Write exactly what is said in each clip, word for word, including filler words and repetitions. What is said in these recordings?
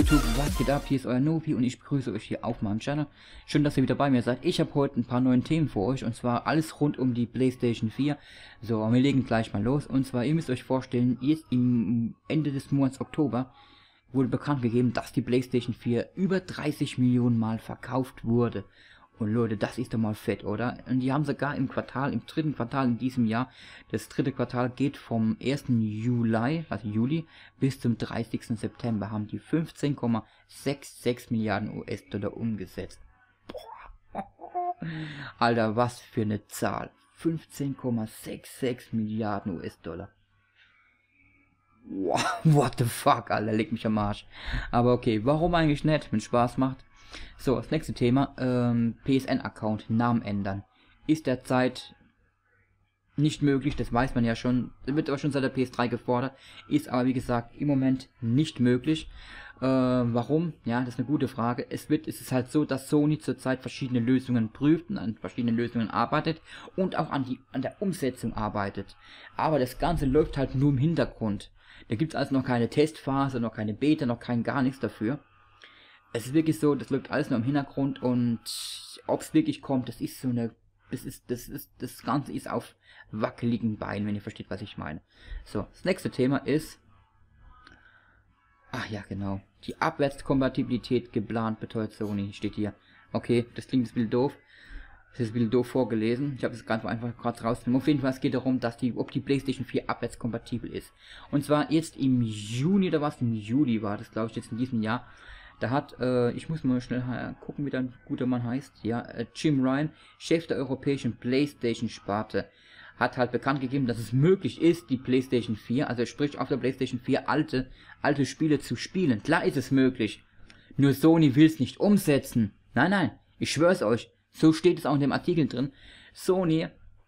YouTube, was geht ab? Hier ist euer Nopi und ich begrüße euch hier auf meinem Channel. Schön, dass ihr wieder bei mir seid. Ich habe heute ein paar neue Themen für euch und zwar alles rund um die PlayStation vier. So, wir legen gleich mal los und zwar, ihr müsst euch vorstellen, jetzt im Ende des Monats Oktober wurde bekannt gegeben, dass die PlayStation vier über dreißig Millionen Mal verkauft wurde. Und Leute, das ist doch mal fett, oder? Und die haben sogar im Quartal, im dritten Quartal in diesem Jahr, das dritte Quartal geht vom ersten Juli, also Juli, bis zum dreißigsten September, haben die fünfzehn Komma sechsundsiebzig Milliarden U S-Dollar umgesetzt. Boah. Alter, was für eine Zahl. fünfzehn Komma sechsundsiebzig Milliarden U S-Dollar. Wow, what the fuck, Alter, leg mich am Arsch. Aber okay, warum eigentlich nicht, wenn Spaß macht? So, das nächste Thema, ähm, P S N-Account, Namen ändern. Ist derzeit nicht möglich, das weiß man ja schon, wird aber schon seit der P S drei gefordert, ist aber wie gesagt im Moment nicht möglich. Äh, warum? Ja, das ist eine gute Frage. Es wird, es ist halt so, dass Sony zurzeit verschiedene Lösungen prüft und an verschiedenen Lösungen arbeitet und auch an, die, an der Umsetzung arbeitet. Aber das Ganze läuft halt nur im Hintergrund. Da gibt es also noch keine Testphase, noch keine Beta, noch kein gar nichts dafür. Es ist wirklich so, das läuft alles nur im Hintergrund und ob es wirklich kommt, das ist so eine, das ist, das ist, das Ganze ist auf wackeligen Beinen, wenn ihr versteht, was ich meine. So, das nächste Thema ist, ach ja, genau, die Abwärtskompatibilität geplant, beteuert Sony, steht hier. Okay, das klingt ein bisschen doof, das ist ein bisschen doof vorgelesen, ich habe es ganz einfach gerade rausgenommen. Auf jeden Fall, es geht darum, dass die, ob die PlayStation vier abwärtskompatibel ist. Und zwar jetzt im Juni oder was, im Juli war das, glaube ich, jetzt in diesem Jahr. Da hat, äh, ich muss mal schnell gucken, wie der gute Mann heißt, ja, äh, Jim Ryan, Chef der europäischen PlayStation-Sparte, hat halt bekannt gegeben, dass es möglich ist, die PlayStation vier, also sprich auf der PlayStation vier alte, alte Spiele zu spielen. Klar ist es möglich, nur Sony will es nicht umsetzen. Nein, nein, ich schwör's euch, so steht es auch in dem Artikel drin. Sony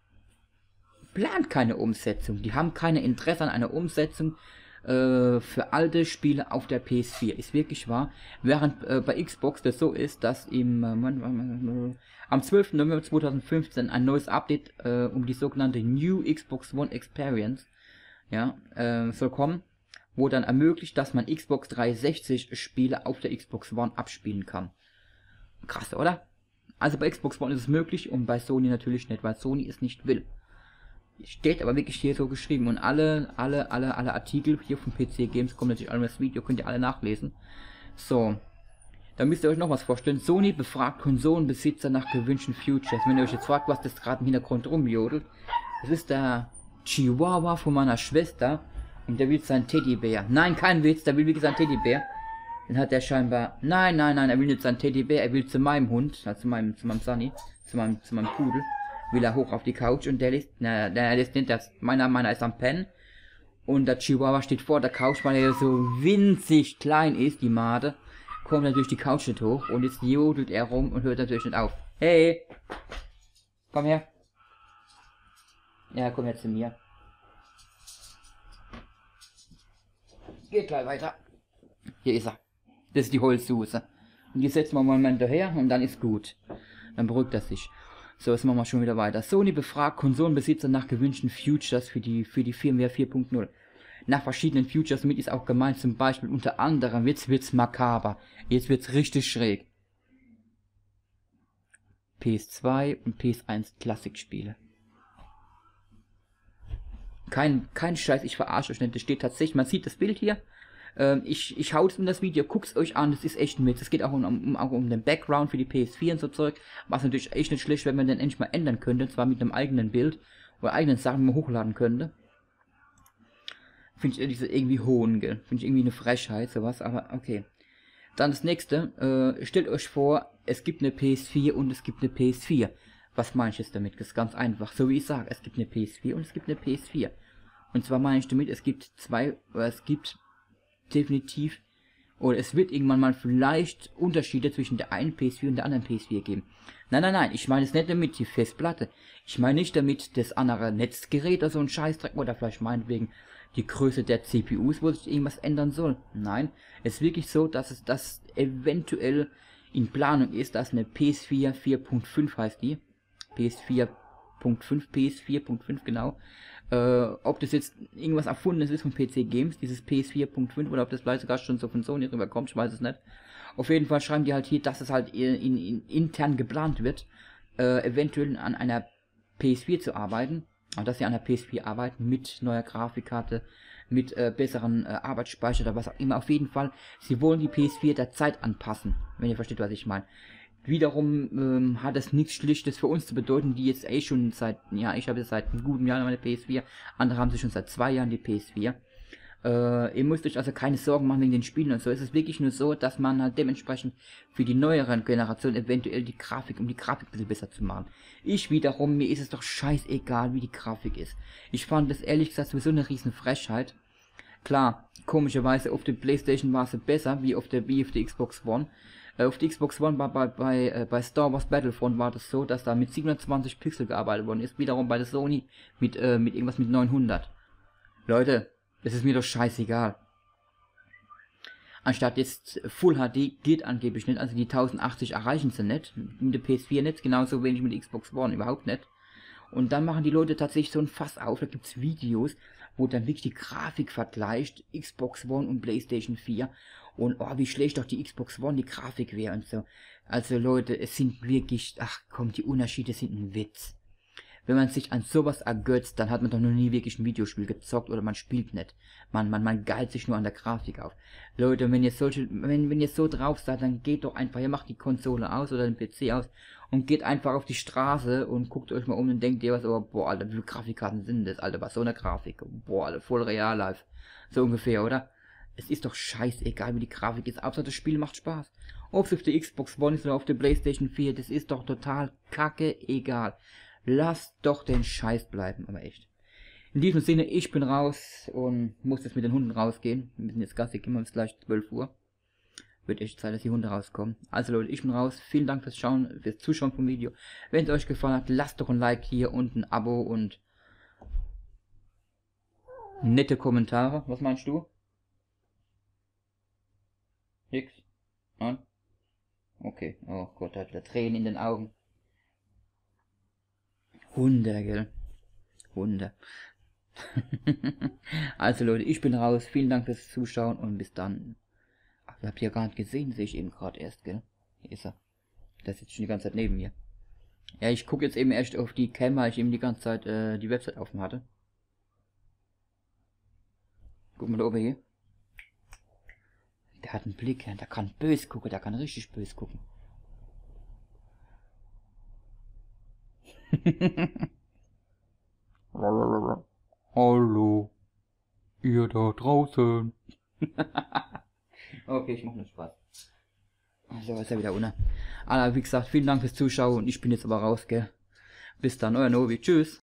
plant keine Umsetzung, die haben keine Interesse an einer Umsetzung für alte Spiele auf der P S vier. Ist wirklich wahr. Während äh, bei Xbox das so ist, dass im äh, am zwölften November zweitausendfünfzehn ein neues Update äh, um die sogenannte New Xbox One Experience ja, äh, soll kommen, wo dann ermöglicht, dass man Xbox dreihundertsechzig Spiele auf der Xbox One abspielen kann. Krass, oder? Also bei Xbox One ist es möglich und bei Sony natürlich nicht, weil Sony es nicht will. Steht aber wirklich hier so geschrieben und alle, alle, alle, alle Artikel hier von P C Games kommen natürlich alle das Video, könnt ihr alle nachlesen. So, dann müsst ihr euch noch was vorstellen. Sony befragt Konsolenbesitzer nach gewünschten Futures. Wenn ihr euch jetzt fragt, was das gerade im Hintergrund rumjodelt, das ist der Chihuahua von meiner Schwester und der will seinen Teddybär. Nein, kein Witz, der will wirklich seinen Teddybär. Den hat er scheinbar, nein, nein, nein, er will nicht seinen Teddybär, er will zu meinem Hund, also zu meinem, zu meinem Sunny, zu meinem, zu meinem Pudel. Will er hoch auf die Couch und der lässt, na, der lässt nicht, das, meiner, meiner ist am Pennen und der Chihuahua steht vor der Couch, weil er so winzig klein ist, die Made, kommt er durch die Couch nicht hoch und jetzt jodelt er rum und hört natürlich nicht auf. Hey! Komm her! Ja, komm jetzt zu mir. Geht gleich weiter. Hier ist er. Das ist die Holzsuse. Und die setzen wir mal einen Moment daher und dann ist gut. Dann beruhigt er sich. So, jetzt machen wir schon wieder weiter. Sony befragt Konsolenbesitzer nach gewünschten Futures für die, für die Firmware vier Punkt null. Nach verschiedenen Futures mit ist auch gemeint, zum Beispiel unter anderem, jetzt wird's makaber. Jetzt wird's richtig schräg. P S zwei und P S eins Klassikspiele. Kein, kein Scheiß, ich verarsche euch nicht. Das steht tatsächlich, man sieht das Bild hier. Ähm, ich, ich hau es in das Video, guckt's euch an, das ist echt ein Witz. Es geht auch um, um, auch um den Background für die P S vier und so Zeug, was natürlich echt nicht schlecht, wenn man den endlich mal ändern könnte, und zwar mit einem eigenen Bild oder eigenen Sachen, die man hochladen könnte. Finde ich diese irgendwie hohn, gell? Finde ich irgendwie eine Frechheit, sowas, aber okay. Dann das nächste, äh, stellt euch vor, es gibt eine P S vier und es gibt eine P S vier. Was meine ich jetzt damit? Das ist ganz einfach, so wie ich sage, es gibt eine P S vier und es gibt eine P S vier. Und zwar meine ich damit, es gibt zwei, oder es gibt definitiv, oder es wird irgendwann mal vielleicht Unterschiede zwischen der einen P S vier und der anderen P S vier geben. Nein, nein, nein, ich meine es nicht damit die Festplatte. Ich meine nicht damit das andere Netzgerät oder so ein Scheißdreck oder vielleicht meinetwegen die Größe der C P Us, wo sich irgendwas ändern soll. Nein, es ist wirklich so, dass es das eventuell in Planung ist, dass eine P S vier vier Punkt fünf heißt die, P S vier Punkt fünf, P S vier Punkt fünf genau. Äh, ob das jetzt irgendwas Erfundenes ist von P C Games, dieses P S vier Punkt fünf, oder ob das vielleicht sogar schon so von Sony rüberkommt, ich weiß es nicht. Auf jeden Fall schreiben die halt hier, dass es halt in, in, in, intern geplant wird, äh, eventuell an einer P S vier zu arbeiten. Und dass sie an der P S vier arbeiten mit neuer Grafikkarte, mit äh, besseren äh, Arbeitsspeicher oder was auch immer. Auf jeden Fall, sie wollen die P S vier der Zeit anpassen, wenn ihr versteht, was ich meine. Wiederum ähm, hat es nichts Schlichtes für uns zu bedeuten, die jetzt eh schon seit, ja, ich habe jetzt seit einem guten Jahr meine P S vier, andere haben sie schon seit zwei Jahren die P S vier. Äh, ihr müsst euch also keine Sorgen machen wegen den Spielen und so. Es ist wirklich nur so, dass man halt dementsprechend für die neueren Generationen eventuell die Grafik, um die Grafik ein bisschen besser zu machen. Ich wiederum, mir ist es doch scheißegal, wie die Grafik ist. Ich fand das ehrlich gesagt sowieso eine riesen Frechheit. Klar, komischerweise auf der PlayStation war es besser, wie auf der, wie auf der Xbox One. Äh, auf der Xbox One war bei, bei, äh, bei Star Wars Battlefront war das so, dass da mit siebenhundertzwanzig Pixel gearbeitet worden ist. Wiederum bei der Sony mit, äh, mit irgendwas mit neunhundert. Leute, das ist mir doch scheißegal. Anstatt jetzt Full H D geht angeblich nicht, also die tausendachtzig erreichen sie nicht, mit der P S vier nicht, genauso wenig mit der Xbox One, überhaupt nicht. Und dann machen die Leute tatsächlich so ein Fass auf, da gibt es Videos, wo dann wirklich die Grafik vergleicht, Xbox One und PlayStation vier. Und oh, wie schlecht doch die Xbox One die Grafik wäre und so. Also Leute, es sind wirklich, ach komm, die Unterschiede sind ein Witz. Wenn man sich an sowas ergötzt, dann hat man doch noch nie wirklich ein Videospiel gezockt oder man spielt nicht. Man, man, man geilt sich nur an der Grafik auf. Leute, wenn ihr solche, wenn, wenn ihr so drauf seid, dann geht doch einfach, ihr macht die Konsole aus oder den P C aus und geht einfach auf die Straße und guckt euch mal um und denkt ihr was, oh, boah, Alter, wie viele Grafikkarten sind das, Alter, was so eine Grafik, boah, Alter, voll Real Life. So ungefähr, oder? Es ist doch scheißegal, wie die Grafik ist, Hauptsache das Spiel macht Spaß. Ob es auf der Xbox One ist oder auf der PlayStation vier, das ist doch total kacke egal. Lasst doch den Scheiß bleiben, aber echt. In diesem Sinne, ich bin raus und muss jetzt mit den Hunden rausgehen. Wir müssen jetzt Gassi gehen, wir uns gleich zwölf Uhr. Wird echt Zeit, dass die Hunde rauskommen. Also Leute, ich bin raus. Vielen Dank fürs Schauen, fürs Zuschauen vom Video. Wenn es euch gefallen hat, lasst doch ein Like hier und ein Abo und nette Kommentare. Was meinst du? Nix? Nein? Okay. Oh Gott, hat wieder Tränen in den Augen. Hunde, gell? Hunde. Also Leute, ich bin raus. Vielen Dank fürs Zuschauen und bis dann. Ach, ihr habt ja gar nicht gesehen, sehe ich eben gerade erst, gell? Hier ist er. Der sitzt schon die ganze Zeit neben mir. Ja, ich gucke jetzt eben erst auf die Cam, weil ich eben die ganze Zeit äh, die Website offen hatte. Guck mal da oben hier. Der hat einen Blick, der kann böse gucken, der kann richtig böse gucken. Hallo, ihr da draußen. Okay, ich mach nur Spaß. So, ist ja wieder ohne. Aber wie gesagt, vielen Dank fürs Zuschauen und ich bin jetzt aber raus, gell. Bis dann, euer Novi, tschüss.